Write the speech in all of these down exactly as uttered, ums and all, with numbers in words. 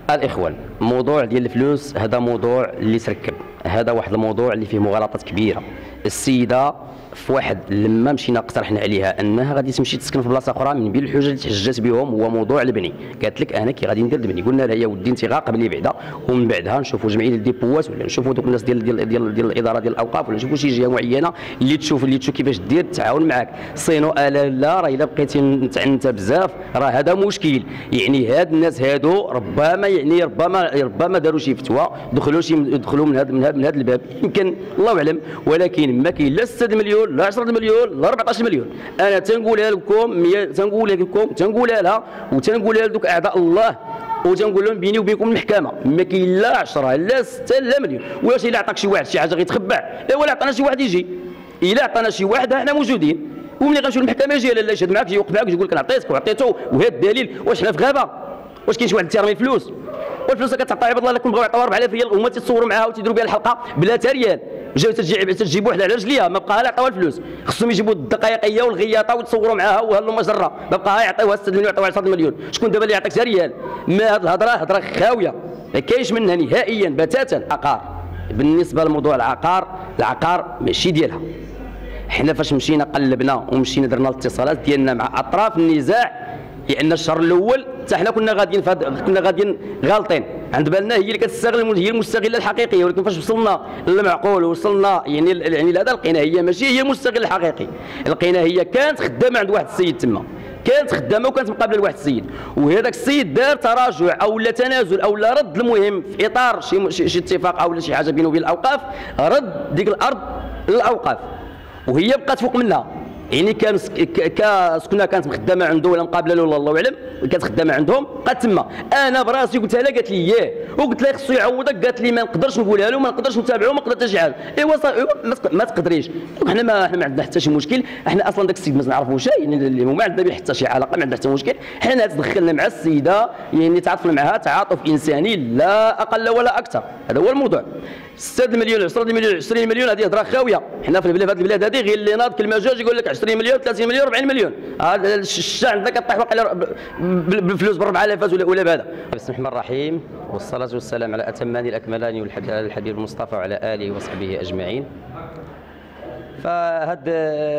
الاخوان، موضوع ديال الفلوس هذا موضوع اللي تركب، هذا واحد الموضوع اللي فيه مغالطات كبيره. السيده في واحد لما مشينا اقترحنا عليها انها غادي تمشي تسكن في بلاصه اخرى، من بين الحجج اللي تحججت بهم هو موضوع البني. قالت لك انا كي غادي ندير البني، قلنا لها يا ودي انت غا قبلي بعدا، ومن بعدها نشوفوا جمعيه الديبوات ولا نشوفوا دوك الناس ديال ديال ديال, ديال الاداره ديال الاوقاف، ولا نشوفوا شي جهه معينه اللي تشوف اللي تشوف كيفاش دير تعاون معاك. صينو الا لا راه الا بقيتي انت بزاف راه هذا مشكل. يعني هاد الناس هادو ربما يعني ربما ربما داروا شي فتوى، دخلوا شي دخلوا من هذا من هذا الباب، يمكن الله اعلم، ولكن ما كاين لا ستة مليون لا عشرة مليون لا أربعطاش مليون. انا تنقولها لكم تنقولها لكم تنقولها لها وتنقولها لذوك اعداء الله، وتنقول لهم بيني وبينكم المحكمه ما كاين لا عشرة لا ستة لا مليون. واش الا عطاك شي واحد شي حاجه غيتخبع؟ لا، ولا عطانا شي واحد يجي، الا عطانا شي واحد حنا موجودين، وملي غنمشيو للمحكمه يجي لا لا يشهد معاك، يجي يوقف معاك يقول لك انا عطيتك وعطيته وهذا الدليل. واش حنا في غابه؟ واش كاين شي واحد تيرمي الفلوس؟ والفلوس كتعطى عباد الله لكم بغاو يعطيوها أربعة آلاف ريال وهما تيتصوروا معاها وتيديروا بها الحلقه بلا تا ريال، جاو تجيب تجيب وحده على رجليها ما بقاها لا عطاوها الفلوس، خصهم يجيبوا الدقائقيه والغياطه ويتصوروا معاها وهلو مجره، ما بقاها يعطيوها ستة مليون يعطيوها عشرة مليون. شكون دابا اللي يعطيك تا ريال؟ ما هاد الهضره هضره خاويه، ما كاينش منها نهائيا بتاتا. عقار، بالنسبه لموضوع العقار، العقار ماشي ديالها. حنا فاش مشينا قلبنا ومشينا درنا الاتصالات ديالنا مع اطراف النزاع، لان الشهر الاول حتى حنا كنا غاديين كنا غاديين غالطين، عند بالنا هي اللي كتستغل، هي المستغله الحقيقيه، ولكن فاش وصلنا للمعقول وصلنا يعني يعني لهذا لقينا هي ماشي هي المستغل الحقيقي، لقينا هي كانت خدامه عند واحد السيد تما، كانت خدامه وكانت مقابله لواحد السيد، وهذاك السيد دار تراجع او لا تنازل او لا رد، المهم في اطار شي شي اتفاق او شي حاجه بينه وبين الاوقاف، رد ديك الارض للاوقاف وهي بقات فوق منها. يعني كان سكنها كانت مخدمه عنده ولا مقابله له الله اعلم، كانت خدامه عندهم بقات تما. انا براسي قلت لها، قالت لي ياه، وقلت لها خصو يعوضك، قالت لي ما نقدرش نقولها له، ما نقدرش نتابعه، ما نقدرش شي حاجه. ايوا ما تقدريش، حنا ما حنا ما عندنا حتى شي مشكل، حنا اصلا داك السيد ما نعرفوش، يعني ما عندنا به حتى شي علاقه، ما عندنا حتى مشكل. حنا تدخلنا مع السيده يعني تعاطفنا معها تعاطف انساني لا اقل ولا اكثر، هذا هو الموضوع. ستة مليون عشرة مليون عشرين مليون هذه هضره خاويه. حنا في البلاد، البلاد هذه غير اللي ناض كلمه جوج يقول لك عشرين مليون ثلاثين مليون أربعين مليون، هذا الشاع عندنا كطيح واقيلا بالفلوس ب أربعة آلاف ولا ولا بهذا. بسم الله الرحمن الرحيم، والصلاه والسلام على اتمان الاكملان والحبيب المصطفى وعلى اله وصحبه اجمعين. فهاد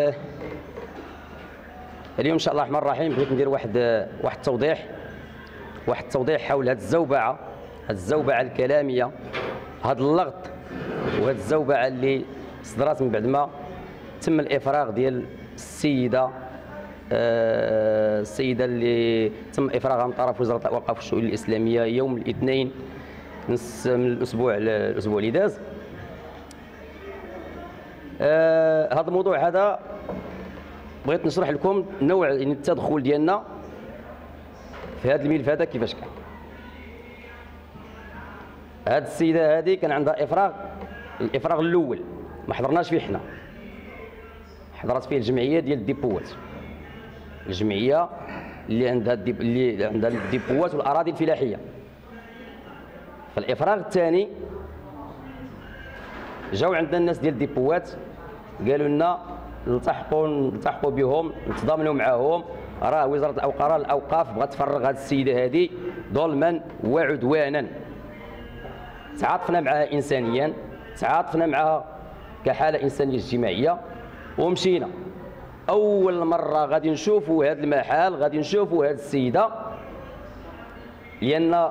اليوم ان شاء الله الرحمن الرحيم بغيت ندير واحد واحد التوضيح، واحد التوضيح حول هاد الزوبعه، هاد الزوبعه الكلاميه، هاد اللغط وهاد الزوبعه اللي صدرات من بعد ما تم الافراغ ديال السيده آه السيده اللي تم افراغها من طرف وزاره الاوقاف والشؤون الاسلاميه يوم الاثنين نص من الاسبوع الاسبوع اللي داز. آه هذا الموضوع هذا بغيت نشرح لكم نوع يعني التدخل ديالنا في هذا الملف هذا كيفاش كان. هاد السيده هذه كان عندها افراغ، الافراغ الاول ما حضرناش فيه حنا، حضرت فيه الجمعيه ديال الديبوات، الجمعيه اللي عندها الديب اللي عندها الديبوات والاراضي الفلاحيه. فالافراغ الثاني جاو عندنا الناس ديال الديبوات قالوا لنا نلتحقوا نلتحقوا بهم نتضامنوا معاهم، راه وزاره الاوقاف الاوقاف بغات تفرغ هذه السيده هذه ظلما وعدوانا. تعاطفنا معها انسانيا، تعاطفنا معها كحاله انسانيه اجتماعيه ومشينا. اول مره غادي نشوفوا هذا المحل، غادي نشوفوا هذه السيده، لان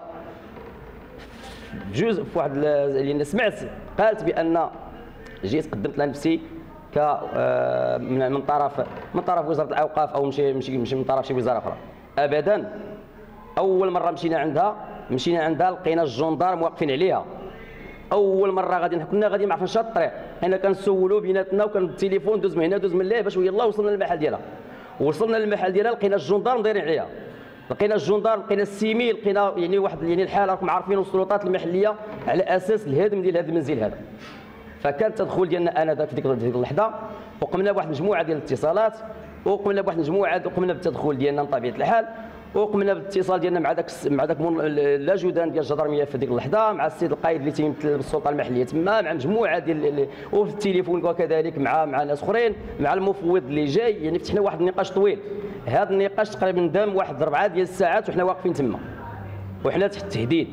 جزء في واحد لان سمعت قالت بان جيت قدمت لنفسي ك من طرف من طرف وزاره الاوقاف او مشي مشي مشي من طرف شي وزاره اخرى. ابدا، اول مره مشينا عندها مشينا عندها لقينا الجندار واقفين عليها. اول مره غادي كنا غادي ما عرفناش الطريق، حنا كنسولوا بيناتنا وكان التليفون دوز من هنا دوز من لا باش يلاه وصلنا للمحل ديالها. وصلنا للمحل ديالها لقينا الجندار دايرين عليها، لقينا الجندار، لقينا السيمي، لقينا يعني واحد يعني الحاله راكم عارفين السلطات المحليه على اساس الهدم ديال هذا المنزل هذا. فكان التدخل ديالنا انا في ديك اللحظه، وقمنا بواحد المجموعه ديال الاتصالات، وقمنا بواحد المجموعه وقمنا بالتدخل ديالنا بطبيعه الحال، وقمنا بالاتصال ديالنا مع داك مع داك لاجودان ديال الجدرميه في ديك اللحظه، مع السيد القائد اللي تيمثل السلطه المحليه تما، مع مجموعه ديال وفي التليفون وكذلك مع مع ناس اخرين، مع المفوض اللي جاي. يعني فتحنا واحد النقاش طويل. هذا النقاش تقريبا دام واحد اربعه ديال الساعات وحنا واقفين تما، وحنا تحت التهديد،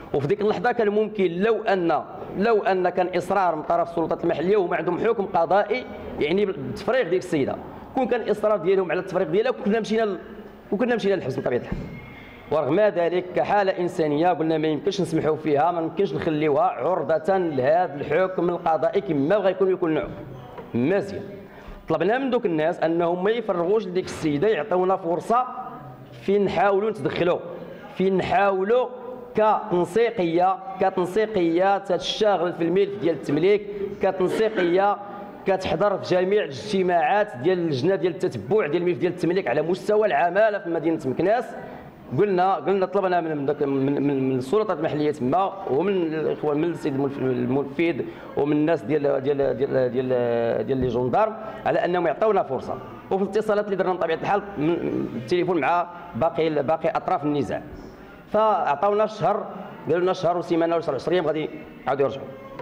وفي ديك اللحظه كان ممكن لو ان لو ان كان اصرار من طرف السلطات المحليه وهما عندهم حكم قضائي يعني بالتفريغ ديك السيده، كون كان اصرار ديالهم على التفريغ ديالها كنا مشينا وكنا مشينا للحبس بطبيعه الحال. ورغم ذلك كحاله انسانيه قلنا ما يمكنش نسمحوا فيها، ما يمكنش نخليوها عرضه لهذا الحكم القضائي كما بغى يكون يكون نوع مزيان. طلبنا من دوك الناس انهم ما يفرغوش لديك السيده، يعطيونا فرصه فين نحاولوا نتدخلوا، فين نحاولوا كتنسيقيه كتنسيقيه تشتغل في الملف ديال التمليك، كتنسيقيه كتحضر في جميع الاجتماعات ديال اللجنه ديال التتبع ديال الملف ديال التمليك على مستوى العماله في مدينه مكناس. قلنا قلنا طلبنا من من, من, من السلطات المحليه تما ومن الاخوان من السيد المنفذ ومن الناس ديال ديال ديال ديال ديال لي جوندارم على انهم يعطيونا فرصه. وفي الاتصالات اللي درنا بطبيعه الحال بالتليفون مع باقي باقي اطراف النزاع، فاعطاونا شهر، قالوا لنا شهر وسيمانه ولا عشرة ايام غادي يعاودوا يرجعوا.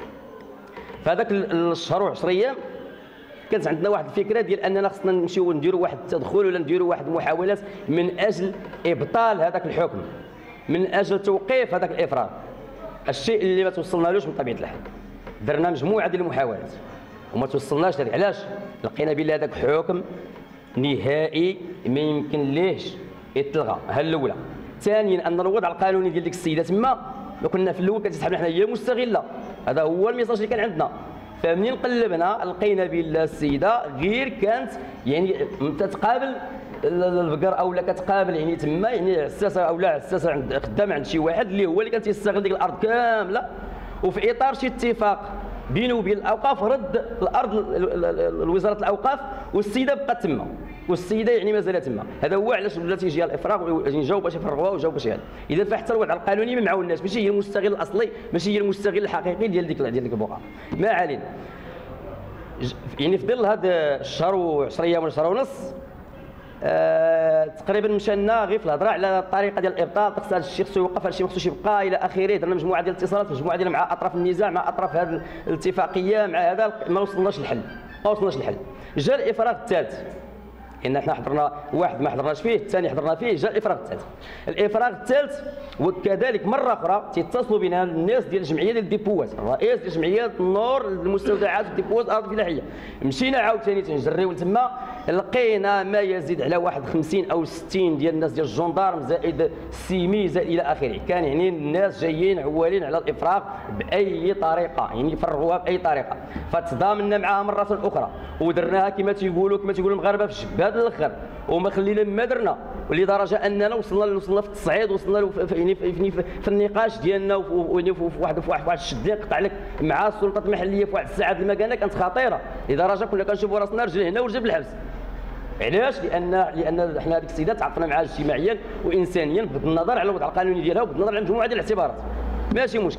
فهذاك الشهر وعشرة ايام كانت عندنا واحد الفكره ديال اننا خصنا نمشيو نديروا واحد التدخل ولا نديروا واحد المحاولات من اجل ابطال هذاك الحكم، من اجل توقيف هذاك الافراط، الشيء اللي ما توصلنالوش بطبيعه الحال. درنا مجموعه ديال المحاولات وما توصلناش لهذاك. علاش؟ لقينا بلي هذاك حكم نهائي ما يمكن ليش يتلغى. ها الاولى. ثانيا ان الوضع القانوني ديال ديك السيده تما لو كنا في الاول كتسحبنا حنا هي مستغله، هذا هو الميساج اللي كان عندنا. فمنين قلبنا لقينا بلا السيده غير كانت يعني تتقابل البقر او لا كتقابل يعني تما يعني عساسه او لا عساسه عند خدامه عند شي واحد اللي هو اللي كان تيستغل ديك الارض كامله، وفي اطار شي اتفاق بينه وبين الاوقاف رد الارض لوزاره الاوقاف والسيده بقات تما، والسيده يعني مازال تما. هذا هو علاش ولا تيجي الافراغ جاو باش يفرغوها وجاو باش هذا. اذا فحتى الوضع القانوني ما معاوناش، ماشي هي المستغل الاصلي، ماشي هي المستغل الحقيقي ديال ديك ديال ديك البقعه. ما علينا. يعني في ظل هذا الشهر وعشرة ايام ولا شهر ونص آه تقريبا مشينا غير في الهضره على الطريقه ديال الابطال، خص هذا الشيء خصو يوقف، هذا الشيء ما خصوش يبقى الى اخره. درنا مجموعه ديال الاتصالات، مجموعه ديال مع اطراف النزاع، مع اطراف هذه الاتفاقيه، مع هذا ما وصلناش للحل، ما وصلناش للحل. جا الافراغ الثالث، ان احنا حضرنا واحد ما حضرناش فيه، الثاني حضرنا فيه، جا الافراغ الثالث. الافراغ الثالث وكذلك مره اخرى تيتصلوا بنا الناس ديال الجمعيه ديال الديبوات، الرئيس ديال جمعيه النور المستودعات الديبوات الارض الفلاحيه. مشينا عاوتاني تنجريو تما، لقينا ما يزيد على واحد خمسين او ستين ديال الناس ديال الجندارم زائد السيمي زائد الى اخره. كان يعني الناس جايين عوالين على الافراغ باي طريقه، يعني يفرغوها باي طريقه. فتضامنا معها مره اخرى ودرناها كما تيقولوا كما تيقولوا المغاربه في الجباد الاخر، وما خلينا ما درنا، ولدرجه اننا وصلنا وصلنا في التصعيد، وصلنا في يعني في, في, في النقاش ديالنا وفي واحد في واحد الشد يقطع لك مع السلطات المحليه في واحد الساعات المكانه كانت خطيره، لدرجه كنا كنشوفوا راسنا رجل هنا ورجل في الحبس. علاش؟ لان لان حنا هذيك السيده تعاطفنا معها اجتماعيا وانسانيا بغض النظر على الوضع القانوني ديالها وبغض النظر على مجموعه ديال الاعتبارات، ماشي مشكل.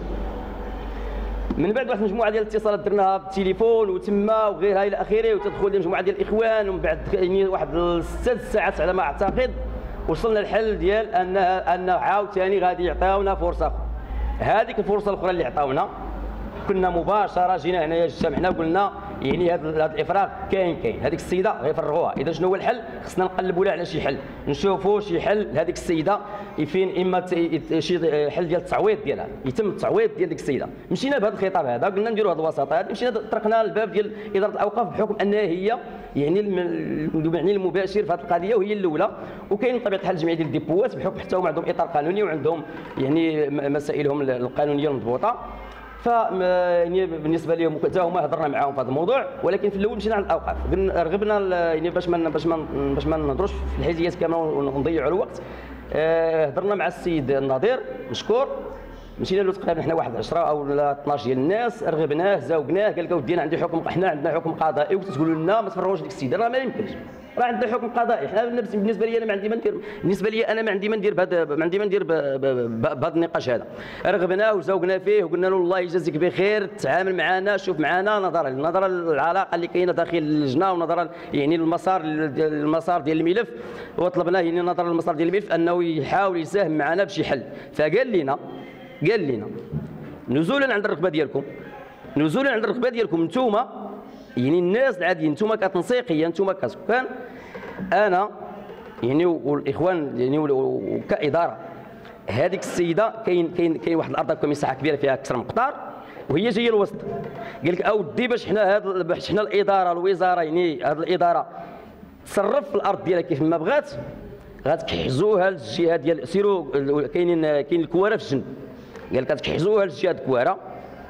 من بعد واحد المجموعه ديال الاتصالات درناها بالتليفون وتما وغيرها الى اخره، وتدخل ديال مجموعه ديال الاخوان، ومن بعد يعني واحد ست ساعات على ما اعتقد وصلنا للحل ديال ان ان عاوتاني غادي يعطيونا فرصه اخرى. هذيك الفرصه الاخرى اللي عطاونا كنا مباشره جينا هنايا اجتمعنا وقلنا يعني هذا الافراغ كاين كاين هذيك السيده غيفرغوها. اذا شنو هو الحل؟ خصنا نقلبوا لها على شي حل، نشوفوا شي حل لهذيك السيده فين اما شي حل ديال التعويض ديالها، يتم التعويض ديال ديك السيده. مشينا بهذا الخطاب هذا، قلنا نديروا هذه الوساطه هذه، مشينا طرقنا الباب ديال اداره الاوقاف بحكم انها هي يعني يعني المباشر في هذه القضيه وهي الاولى. وكاين بطبيعه الحال الجمعيه ديال الديبوات بحكم حتى هما عندهم اطار قانوني وعندهم يعني مسائلهم القانونيه المضبوطه. ف يعني بالنسبه لهم حتى هما هضرنا معاهم في هذا الموضوع، ولكن في الاول مشينا على الاوقاف، رغبنا يعني باش ما باش ما باش ما نهضروش في الحيزيات كامله ونضيعوا الوقت. هضرنا مع السيد النظير مشكور، مشينا له تقريبا حنا واحد عشرة او اثناش ديال الناس، رغبناه زوقناه، قال لك اودي انا عندي حكم، حنا عندنا حكم قضائي وتقولوا لنا ما تفرغوش ديك السيده، راه ما يمكنش، راه عندنا حكم قضائي. حنا بالنسبه لي انا ما عندي ما ندير، بالنسبه لي انا ما عندي ما ندير بهذا ما عندي ما ندير بهذا النقاش هذا. رغبناه وزوقنا فيه وقلنا له الله يجازيك بخير، تعامل معنا، شوف معنا نظرا نظرا للعلاقه اللي كاينه داخل اللجنه ونظرا يعني المسار المسار ديال الملف، وطلبناه يعني نظرا للمسار ديال الملف انه يحاول يساهم معنا بشي حل. فقال لنا قال لنا نزولا عند الرغبه ديالكم، نزولا عند الرغبه ديالكم نتوما يعني الناس العاديين، نتوما كتنسيقيه، نتوما كسكان، انا يعني والاخوان يعني وكاداره هذيك السيده كاين كاين كاين واحد الارض هكا مساحه كبيره فيها اكثر من قطار وهي جايه الوسط. قال لك اودي باش حنا هاد باش حنا الاداره الوزاره يعني هاد الاداره تصرف في الارض ديالها كيف ما بغات، غتكحزوها للجهه ديال سيروا كاينين كاين الكواره في الجنب. قال لك غتكحزوها للجهه الكواره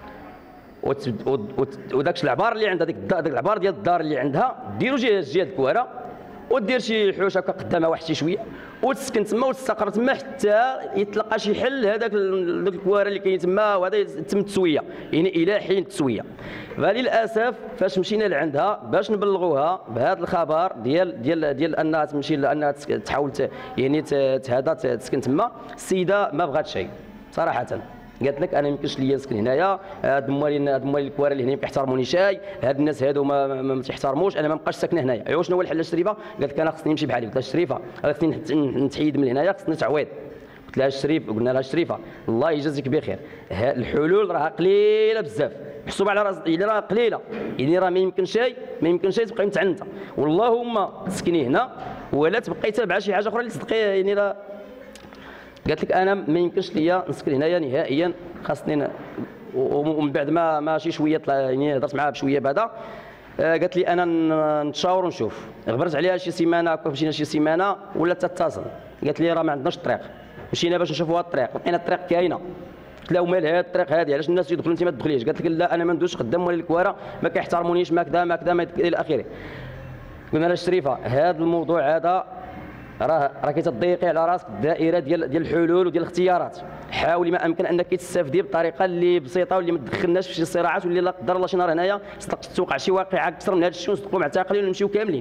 وداك العبار اللي عندها ديك داك العبار ديال الدار اللي عندها ديروا جهه جهه الكواره ودير شي حوش هكا قدامها واحد شي شويه وتسكن تما وتستقر تما حتى يتلقى شي حل هذاك داك الكواره اللي كاين تما وهذا يتم التسويه يعني الى حين التسويه. فللاسف فاش مشينا لعندها باش نبلغوها بهذا الخبر ديال ديال ديال انها تمشي لانها تحاول يعني هذا تسكن تما، السيده ما بغات شيء صراحه. قالت لك انا ما يمكنش ليا نسكن هنايا، هاد موالين هاد موالين الكواره اللي هنا ما كيحترموني شاي، هاد الناس هادو ما ما, ما تيحترموش، انا ما نبقاش ساكنه هنايا. ايوا شنو هو الحل الشريفه؟ قالت لك انا خصني نمشي بحالي. قلت لها الشريفه خصني نتحيد من هنايا، خصني تعويض. قلت لها الشريف قلنا لها الشريفه الله يجازيك بخير، الحلول راها قليله بزاف، محسوبه على راس يعني راه قليله، يعني راه ما يمكن شيء ما يمكن شيء تبقاي متعنته، واللهم تسكني هنا ولا تبقاي تابعه شي حاجه اخرى اللي تدقي يعني راه. قالت لك انا ما يمكنش ليا نسكن هنايا نهائيا، خاصني ومن بعد ما ماشي شويه يعني هضرت معاها بشويه بعدا قالت لي انا نتشاور ونشوف. غبرت عليها شي سيمانه هكا، مشينا شي سيمانه ولا تتصل. قالت لي راه ما عندناش الطريق، مشينا باش نشوفوا الطريق لقينا الطريق كاينه. قلت لها ومال هاد الطريق هذه علاش الناس يدخلوا انت ما تدخليش؟ قالت لك لا انا ما ندوش قدام ولا الكواره ما كيحترمونيش ما كذا ما كذا ما الى اخره. قلنا لها الشريفه هذا الموضوع هذا راه راكي تضيقي على راسك الدائره ديال ديال الحلول وديال الاختيارات، حاولي ما امكن انك تستافدي بطريقه اللي بسيطه واللي ما تدخلناش في شي صراعات واللي لا قدر الله شي نهار هنايا توقع شي واقعه اكثر من هذا الشيء ونصدقوا معتقلين ونمشيو كاملين.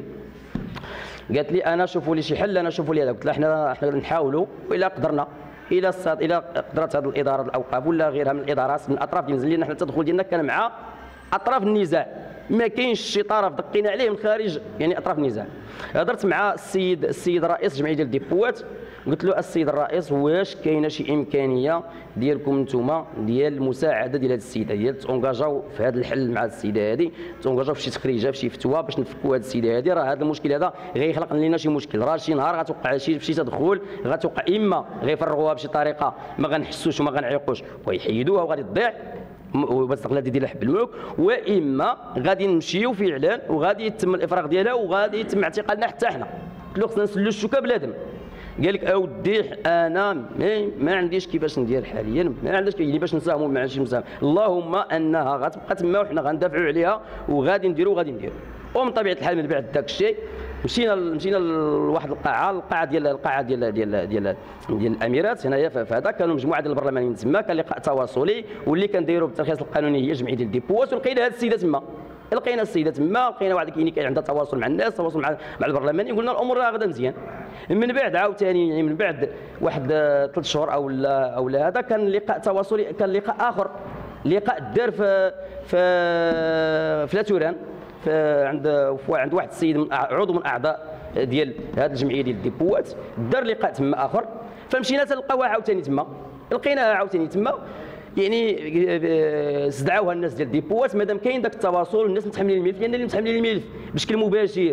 قالت لي انا شوفوا لي شي حل، انا شوفوا لي هذا. قلت لها حنا حنا نحاولوا والا قدرنا الى الصاد الى قدرت هذه الاداره الاوقاف ولا غيرها من الادارات من الاطراف اللي نزل لنا حنا التدخل ديالنا كان مع اطراف النزاع، ما كاينش شي طرف دقينا عليه من خارج يعني اطراف النزاع. هضرت مع السيد السيد رئيس جمعيه ديال الديبوات، قلت له السيد الرئيس واش كاينه شي امكانيه ديالكم نتوما ديال المساعده ديال هذه السيده ديال تونجاجاو في هذا الحل مع السيده هذه، تونجاجاو في شي تخريجه في شي فتوى باش نفكوا هذه السيده هذه. راه هذا المشكل هذا غيخلق لنا شي مشكل، راه شي نهار غتوقع شي شي تدخل غتوقع اما غيفرغوها بشي طريقه ما غنحسوش وما غنعيقوش ويحيدوها وغادي تضيع وباستغلال ديال حب الملوك، واما غادي نمشيو فعلا وغادي يتم الافراغ ديالها وغادي يتم اعتقالنا حتى حنا. قلت له خصنا نسلو الشوكه بلادم. قال لك اودي انا ما, ما عنديش كيفاش ندير حاليا، ما عنديش يعني باش نساهموا مع شي مساهم، اللهم انها غتبقى تما وحنا غندافعوا عليها وغادي نديروا وغادي نديروا. ومن طبيعه الحال من بعد داك الشيء مشينا مشينا لواحد القاعه القاعه ديال القاعه ديال ديال ديال ديال الاميرات هنايا. فهذا كانوا مجموعه ديال البرلمانيين تما، كان لقاء تواصلي واللي كنديروا بالترخيص القانوني هي جمعيه ديال الديبوات، ولقينا هذه السيده تما لقينا السيده تما لقينا واحد كاين كاين عندها تواصل مع الناس تواصل مع مع البرلمانيين، قلنا الامور راه غادا مزيان. من بعد عاوتاني يعني من بعد واحد ثلاث شهور او لا او لا هذا كان لقاء تواصلي، كان لقاء اخر لقاء دار في في في لاتوران عند عند واحد السيد من عضو من اعضاء ديال هذه الجمعيه ديال الديبوات، دار لقاء تما اخر. فمشينا تلقاوها عاوتاني تما لقيناها عاوتاني تما، يعني استدعاوها الناس ديال الديبوات مادام كاين داك التواصل والناس متحملين الملف، لان اللي متحملين الملف بشكل مباشر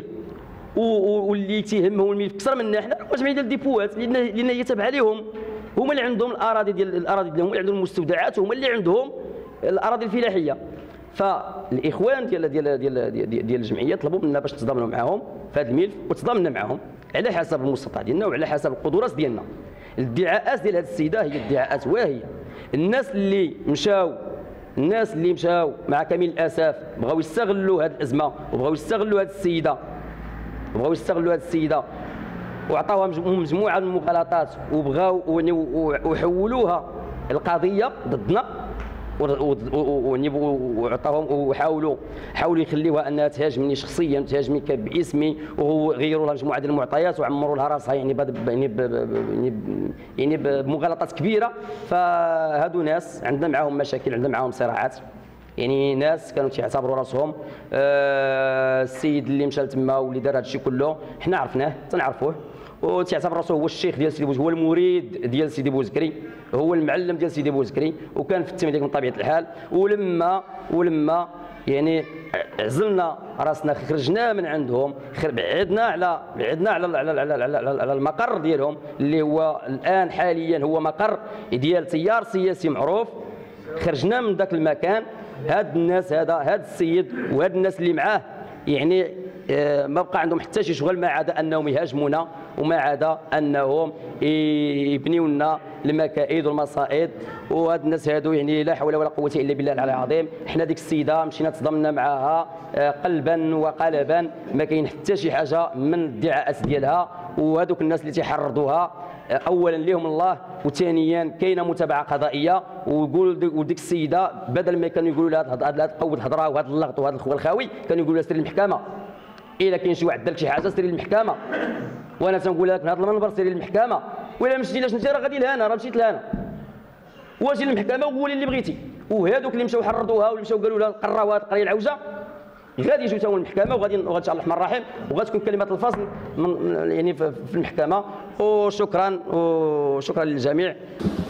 واللي تيهمهم الملف اكثر منا حنا هو جمعيه ديال الديبوات، لان هي تابعه لهم، هما اللي عندهم الاراضي ديال الاراضي ديالهم، اللي عندهم المستودعات، هما اللي عندهم الاراضي الفلاحيه. فالاخوان ديال ديال ديال ديال, ديال الجمعيه طلبوا منا باش نتضامنوا معاهم في هذا الملف، وتضامنا معاهم على حسب المستطاع ديالنا وعلى حسب القدرات ديالنا. الادعاءات ديال هذه السيده هي ادعاءات واهيه. الناس اللي مشاو الناس اللي مشاو مع كامل الاسف بغاو يستغلوا هذه الازمه وبغاو يستغلوا هذه السيده بغاو يستغلوا هذه السيده وعطاوها مجموعه من المغالطات وبغاو وحولوها القضيه ضدنا وعطاوهم وحاولوا حاولوا يخليوها انها تهاجمني شخصيا تهاجمني باسمي، وغيروا لها مجموعه ديال المعطيات وعمروا لها راسها يعني يعني يعني بمغالطات كبيره. فهادو ناس عندنا معاهم مشاكل، عندنا معاهم صراعات، يعني ناس كانوا تيعتبروا راسهم آه السيد اللي مشى لتما واللي دار هذا الشيء كله حنا عرفناه تنعرفوه، وتيعتبر راسو هو الشيخ ديال سيدي بوزكري، هو المريد ديال سيدي بوزكري، هو المعلم ديال سيدي بوزكري، وكان في التمديك من طبيعه الحال. ولما ولما يعني عزلنا راسنا، خرجنا من عندهم، بعدنا على بعدنا على على على, على, على المقر ديالهم اللي هو الان حاليا هو مقر ديال تيار سياسي معروف. خرجنا من ذاك المكان. هاد الناس هذا هاد السيد وهاد الناس اللي معاه يعني ما بقى عندهم حتى شي شغل ما عدا انهم يهاجمونا وما عدا انهم يبنيو لنا المكائد والمصائد. وهاد الناس هادو يعني لا حول ولا قوه الا بالله العلي العظيم. حنا ديك السيده مشينا تصدمنا معها قلبا وقالبا، ما كاين حتى شي حاجه من الادعاءات ديالها. وهذوك الناس اللي تيحرضوها اولا ليهم الله، وثانيا كاينه متابعه قضائيه. ويقول وديك السيده بدل ما كانوا يقولوا لها هاد قوه الهضره وهذا اللغط وهذا الخو الخاوي، كانوا يقولوا لها سيري للمحكمه. الا كاين شي واحد دار لك شي حاجه سيري للمحكمه. وانا تنقول لك من هذا المنبر سيري للمحكمه، ولا مشيتي لاش انت راه غادي لهنا، راه مشيت لهنا واجي للمحكمه وقولي اللي بغيتي. وهذوك اللي مشاو حرضوها واللي مشاو قالوا لها قراوها قريه العوجه غادي يجيو تاهما المحكمه، وغادي وغادي ان شاء الله الرحمن الرحيم وغتكون كلمه الفصل من يعني في المحكمه. وشكرا وشكرا للجميع.